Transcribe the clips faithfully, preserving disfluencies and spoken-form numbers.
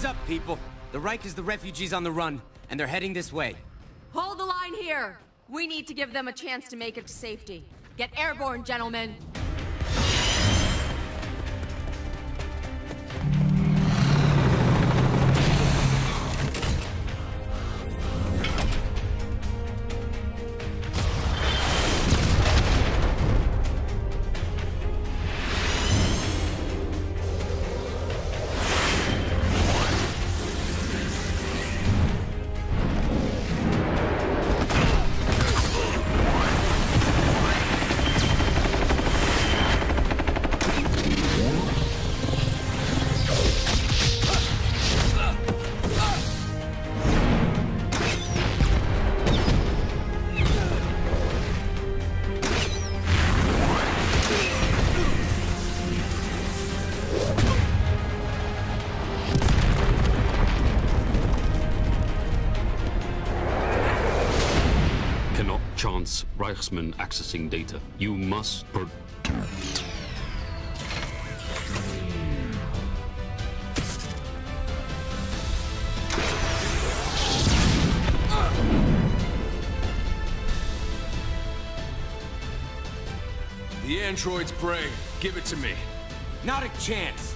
Heads up, people. The Reich is the refugees on the run, and they're heading this way. Hold the line here. We need to give them a chance to make it to safety. Get airborne, gentlemen. Chance Reichsman accessing data. You must protect. The android's brain. Give it to me. Not a chance.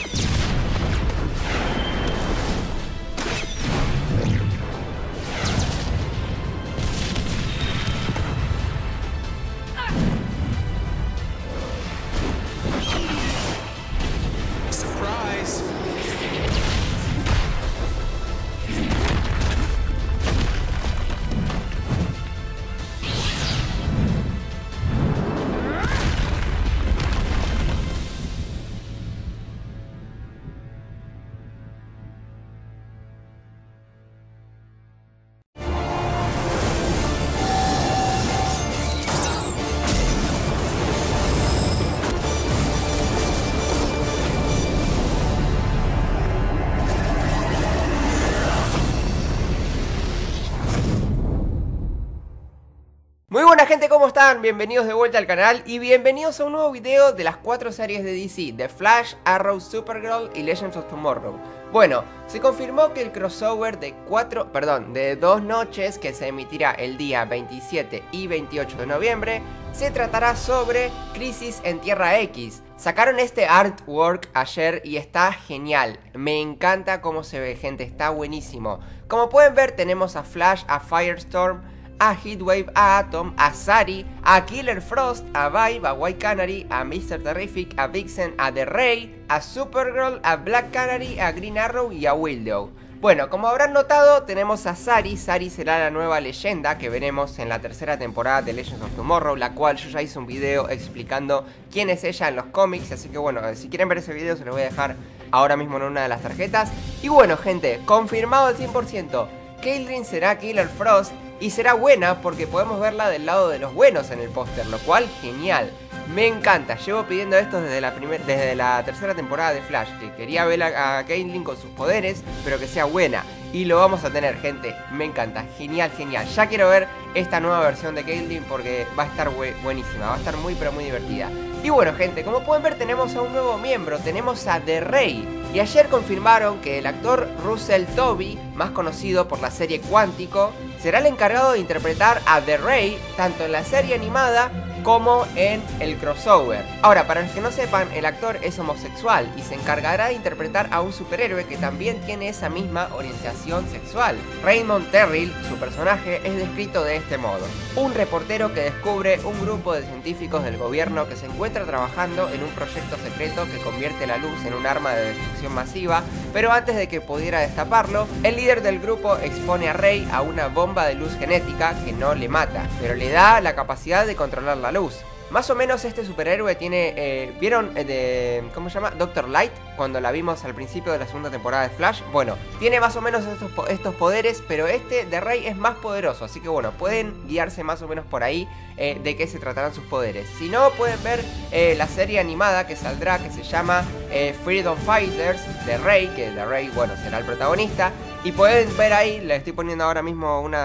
Muy buena gente, ¿cómo están? Bienvenidos de vuelta al canal y bienvenidos a un nuevo video de las cuatro series de D C, de Flash, Arrow, Supergirl y Legends of Tomorrow. Bueno, se confirmó que el crossover de cuatro, perdón, de dos noches que se emitirá el día veintisiete y veintiocho de noviembre se tratará sobre Crisis en Tierra X. Sacaron este artwork ayer y está genial, me encanta cómo se ve, gente, está buenísimo. Como pueden ver tenemos a Flash, a Firestorm, a Heatwave, a Atom, a Sari, a Killer Frost, a Vibe, a White Canary, a mister Terrific, a Vixen, a The Ray, a Supergirl, a Black Canary, a Green Arrow y a Widow. Bueno, como habrán notado, tenemos a Sari. Sari será la nueva leyenda que veremos en la tercera temporada de Legends of Tomorrow, la cual yo ya hice un video explicando quién es ella en los cómics, así que bueno, si quieren ver ese video se los voy a dejar ahora mismo en una de las tarjetas. Y bueno, gente, confirmado al cien por ciento, Caitlyn será Killer Frost. Y será buena porque podemos verla del lado de los buenos en el póster, lo cual genial. Me encanta, llevo pidiendo esto desde la, primer, desde la tercera temporada de Flash, que quería ver a, a Caitlyn con sus poderes, pero que sea buena. Y lo vamos a tener, gente, me encanta, genial, genial. Ya quiero ver esta nueva versión de Caitlyn porque va a estar buenísima, va a estar muy pero muy divertida. Y bueno, gente, como pueden ver tenemos a un nuevo miembro, tenemos a The Ray. Y ayer confirmaron que el actor Russell Tovey, más conocido por la serie Cuántico, será el encargado de interpretar a The Ray tanto en la serie animada como en el crossover. Ahora, para los que no sepan, el actor es homosexual y se encargará de interpretar a un superhéroe que también tiene esa misma orientación sexual. Raymond Terrill, su personaje, es descrito de este modo: un reportero que descubre un grupo de científicos del gobierno que se encuentra trabajando en un proyecto secreto que convierte la luz en un arma de destrucción masiva, pero antes de que pudiera destaparlo, el líder del grupo expone a Ray a una bomba de luz genética que no le mata, pero le da la capacidad de controlar la luz. Más o menos este superhéroe tiene, eh, ¿vieron eh, de, cómo se llama? Doctor Light, cuando la vimos al principio de la segunda temporada de Flash. Bueno, tiene más o menos estos, estos poderes, pero este de Ray es más poderoso, así que bueno, pueden guiarse más o menos por ahí eh, de qué se tratarán sus poderes. Si no, pueden ver eh, la serie animada que saldrá, que se llama eh, Freedom Fighters, de Ray, que de Ray, bueno, será el protagonista. Y pueden ver ahí, le estoy poniendo ahora mismo unas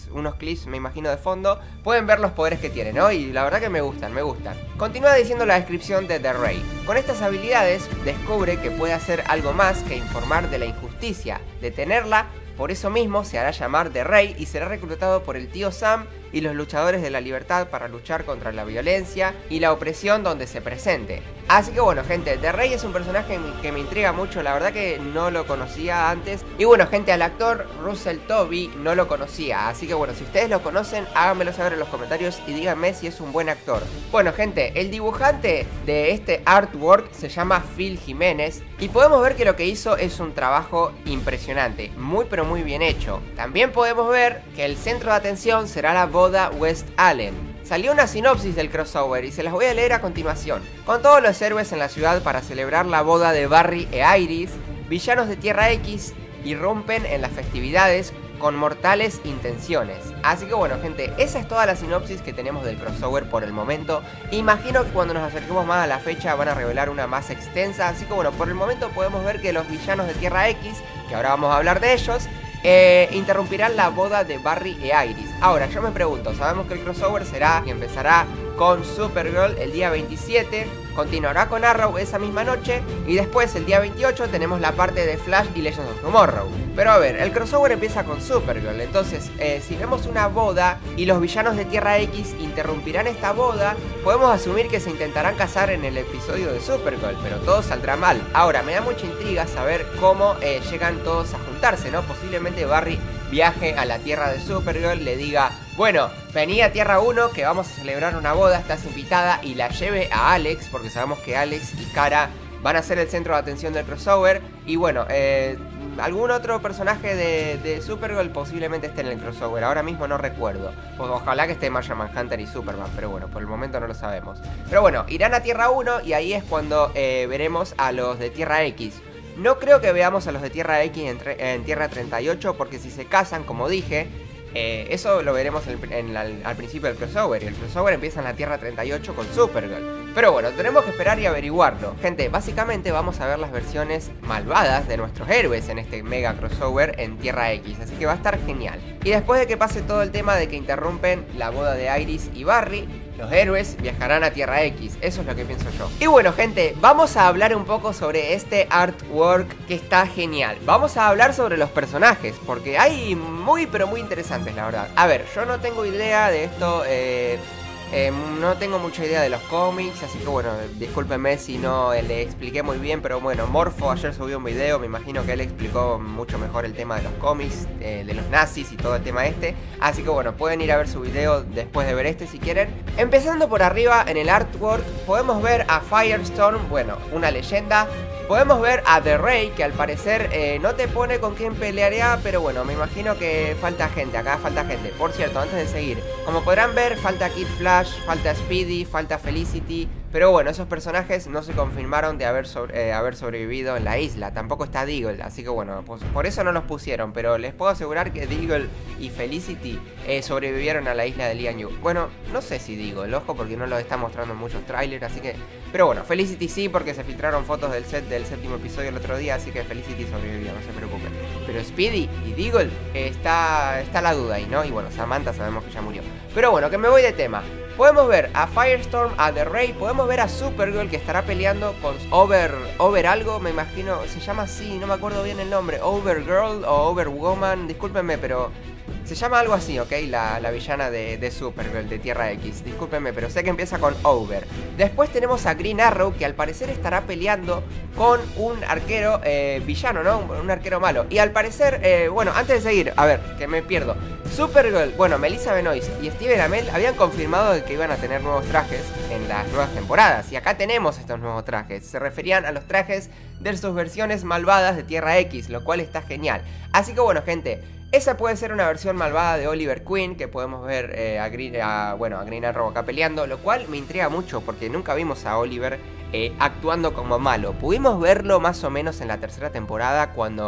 unos clips me imagino de fondo, pueden ver los poderes que tiene, ¿no? Y la verdad que me gustan, me gustan. Continúa diciendo la descripción de The Rey. Con estas habilidades descubre que puede hacer algo más que informar de la injusticia, detenerla. Por eso mismo se hará llamar The Rey y será reclutado por el tío Sam y los luchadores de la libertad para luchar contra la violencia y la opresión donde se presente. Así que bueno, gente, The Rey es un personaje que me intriga mucho, la verdad que no lo conocía antes. Y bueno, gente, al actor Russell Tovey no lo conocía, así que bueno, si ustedes lo conocen, háganmelo saber en los comentarios y díganme si es un buen actor. Bueno, gente, el dibujante de este artwork se llama Phil Jiménez y podemos ver que lo que hizo es un trabajo impresionante, muy pero muy bien hecho. También podemos ver que el centro de atención será la boda West Allen. Salió una sinopsis del crossover y se las voy a leer a continuación. Con todos los héroes en la ciudad para celebrar la boda de Barry e Iris, villanos de Tierra X irrumpen en las festividades con mortales intenciones. Así que bueno, gente, esa es toda la sinopsis que tenemos del crossover por el momento. Imagino que cuando nos acerquemos más a la fecha van a revelar una más extensa. Así que bueno, por el momento podemos ver que los villanos de Tierra X, que ahora vamos a hablar de ellos, Eh, interrumpirán la boda de Barry e Iris. Ahora, yo me pregunto, sabemos que el crossover será y empezará con Supergirl el día veintisiete, continuará con Arrow esa misma noche y después el día veintiocho tenemos la parte de Flash y Legends of Tomorrow. Pero a ver, el crossover empieza con Supergirl, entonces eh, si vemos una boda y los villanos de Tierra X interrumpirán esta boda, podemos asumir que se intentarán casar en el episodio de Supergirl, pero todo saldrá mal. Ahora, me da mucha intriga saber cómo eh, llegan todos a juntarse, ¿no? Posiblemente Barry viaje a la tierra de Supergirl, le diga, bueno, vení a Tierra uno que vamos a celebrar una boda, estás invitada, y la lleve a Alex, porque sabemos que Alex y Kara van a ser el centro de atención del crossover. Y bueno, eh, algún otro personaje de, de Supergirl posiblemente esté en el crossover, ahora mismo no recuerdo. Pues ojalá que esté Martian Manhunter y Superman, pero bueno, por el momento no lo sabemos. Pero bueno, irán a Tierra uno y ahí es cuando eh, veremos a los de Tierra X. No creo que veamos a los de Tierra X en, en Tierra treinta y ocho, porque si se casan, como dije, eh, eso lo veremos en, en la, al principio del crossover. Y el crossover empieza en la Tierra treinta y ocho con Supergirl. Pero bueno, tenemos que esperar y averiguarlo. Gente, básicamente vamos a ver las versiones malvadas de nuestros héroes en este mega crossover en Tierra X, así que va a estar genial. Y después de que pase todo el tema de que interrumpen la boda de Iris y Barry, los héroes viajarán a Tierra X, eso es lo que pienso yo. Y bueno, gente, vamos a hablar un poco sobre este artwork que está genial. Vamos a hablar sobre los personajes, porque hay muy pero muy interesantes, la verdad. A ver, yo no tengo idea de esto, eh... Eh, no tengo mucha idea de los cómics, así que bueno, discúlpenme si no eh, le expliqué muy bien, pero bueno, Morfo ayer subió un video, me imagino que él explicó mucho mejor el tema de los cómics, eh, de los nazis y todo el tema este, así que bueno, pueden ir a ver su video después de ver este si quieren. Empezando por arriba en el artwork, podemos ver a Firestorm, bueno, una leyenda. Podemos ver a The Rey, que al parecer eh, no te pone con quién pelearía, pero bueno, me imagino que falta gente, acá falta gente. Por cierto, antes de seguir, como podrán ver, falta Kid Flash, falta Speedy, falta Felicity, pero bueno, esos personajes no se confirmaron de haber, sobre, eh, haber sobrevivido en la isla. Tampoco está Deagle, así que bueno, pues por eso no los pusieron, pero les puedo asegurar que Deagle y Felicity eh, sobrevivieron a la isla de Lian Yu. Bueno, no sé si Deagle, ojo, porque no lo está mostrando en muchos trailers, así que... Pero bueno, Felicity sí, porque se filtraron fotos del set del séptimo episodio el otro día, así que Felicity sobrevivió, no se preocupen. Pero Speedy y Deagle, eh, está, está la duda ahí, ¿no? Y bueno, Samantha sabemos que ya murió. Pero bueno, que me voy de tema. Podemos ver a Firestorm, a The Rey, podemos ver a Supergirl, que estará peleando con Over... Over algo, me imagino, se llama así, no me acuerdo bien el nombre. Overgirl o Overwoman, discúlpenme, pero... Se llama algo así, ¿ok? La, la villana de, de Supergirl, de Tierra X. Discúlpenme, pero sé que empieza con Over. Después tenemos a Green Arrow, que al parecer estará peleando con un arquero eh, villano, ¿no? Un, un arquero malo. Y al parecer, eh, bueno, antes de seguir, a ver, que me pierdo. Supergirl, bueno, Melissa Benoist y Steven Amell habían confirmado que iban a tener nuevos trajes en las nuevas temporadas. Y acá tenemos estos nuevos trajes. Se referían a los trajes de sus versiones malvadas de Tierra X, lo cual está genial. Así que bueno, gente... Esa puede ser una versión malvada de Oliver Queen, que podemos ver eh, a, Green, a, bueno, a Green Arrow acá peleando, lo cual me intriga mucho porque nunca vimos a Oliver eh, actuando como malo. Pudimos verlo más o menos en la tercera temporada cuando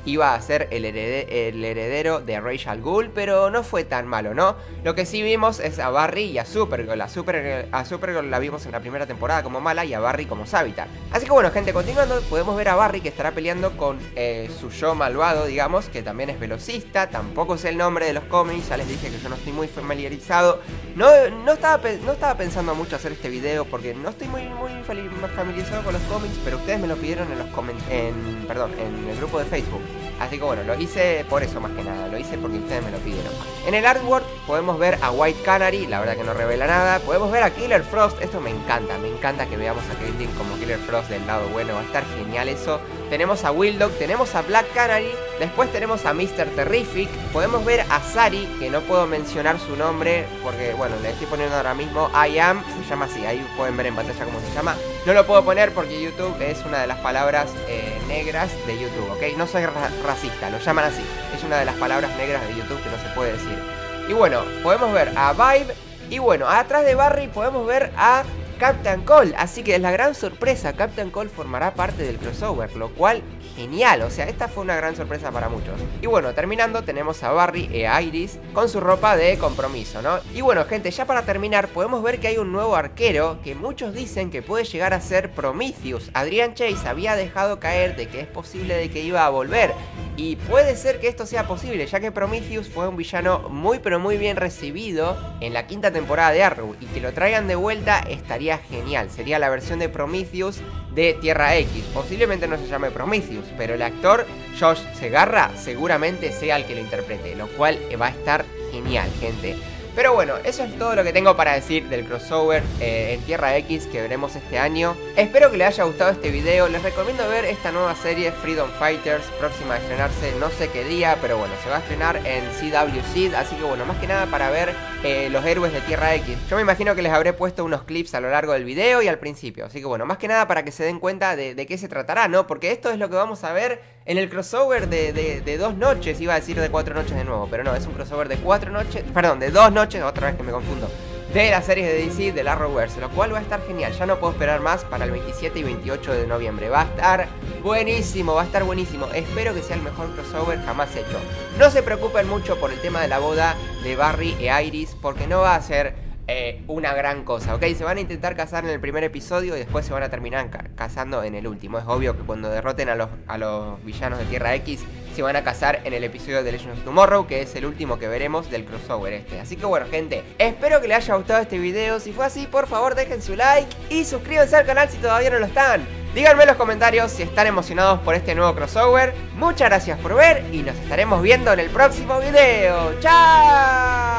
iba a ser el, herede el heredero de Ra's al Ghul, pero no fue tan malo, ¿no? Lo que sí vimos es a Barry y a Supergirl. A Supergirl, a Supergirl la vimos en la primera temporada como mala y a Barry como Savitar. Así que bueno, gente, continuando, podemos ver a Barry que estará peleando con eh, su yo malvado, digamos, que también es velocista. Tampoco sé el nombre de los cómics, ya les dije que yo no estoy muy familiarizado. No, no, estaba, no estaba pensando mucho hacer este video porque no estoy muy, muy familiarizado con los cómics, pero ustedes me lo pidieron en los coment en, perdón, en el grupo de Facebook. Así que bueno, lo hice por eso más que nada, lo hice porque ustedes me lo pidieron. En el artwork podemos ver a White Canary, la verdad que no revela nada. Podemos ver a Killer Frost, esto me encanta, me encanta que veamos a Caitlin como Killer Frost del lado bueno, va a estar genial eso. Tenemos a Wild Dog, tenemos a Black Canary, después tenemos a mister Terrific, podemos ver a Sari, que no puedo mencionar su nombre porque bueno, le estoy poniendo ahora mismo I Am, se llama así, ahí pueden ver en pantalla cómo se llama. No lo puedo poner porque YouTube es una de las palabras eh, negras de YouTube, ¿ok? No soy ra racista, lo llaman así, es una de las palabras negras de YouTube que no se puede decir. Y bueno, podemos ver a Vibe, y bueno, atrás de Barry podemos ver a Captain Cold, así que es la gran sorpresa, Captain Cold formará parte del crossover, lo cual genial, o sea, esta fue una gran sorpresa para muchos. Y bueno, terminando tenemos a Barry e a Iris con su ropa de compromiso, ¿no? Y bueno, gente, ya para terminar podemos ver que hay un nuevo arquero que muchos dicen que puede llegar a ser Prometheus. Adrian Chase había dejado caer de que es posible de que iba a volver, y puede ser que esto sea posible, ya que Prometheus fue un villano muy pero muy bien recibido en la quinta temporada de Arrow, y que lo traigan de vuelta estaría genial. Sería la versión de Prometheus de Tierra X. Posiblemente no se llame Prometheus, pero el actor Josh Segarra seguramente sea el que lo interprete, lo cual va a estar genial, gente. Pero bueno, eso es todo lo que tengo para decir del crossover eh, en Tierra X que veremos este año. Espero que les haya gustado este video. Les recomiendo ver esta nueva serie Freedom Fighters, próxima a estrenarse no sé qué día, pero bueno, se va a estrenar en C W C, así que bueno, más que nada para ver eh, los héroes de Tierra X. Yo me imagino que les habré puesto unos clips a lo largo del video y al principio, así que bueno, más que nada para que se den cuenta de, de qué se tratará, ¿no? Porque esto es lo que vamos a ver en el crossover de, de, de dos noches, iba a decir de cuatro noches de nuevo, pero no, es un crossover de cuatro noches, perdón, de dos noches, otra vez que me confundo, de las series de D C del Arrowverse, lo cual va a estar genial. Ya no puedo esperar más para el veintisiete y veintiocho de noviembre. Va a estar buenísimo, va a estar buenísimo. Espero que sea el mejor crossover jamás hecho. No se preocupen mucho por el tema de la boda de Barry e Iris, porque no va a ser Eh, una gran cosa, ¿ok? Se van a intentar casar en el primer episodio y después se van a terminar ca casando en el último. Es obvio que cuando derroten a los, a los villanos de Tierra X se van a casar en el episodio de Legends of Tomorrow, que es el último que veremos del crossover este. Así que bueno, gente, espero que les haya gustado este video. Si fue así, por favor dejen su like y suscríbanse al canal si todavía no lo están. Díganme en los comentarios si están emocionados por este nuevo crossover. Muchas gracias por ver y nos estaremos viendo en el próximo video. ¡Chao!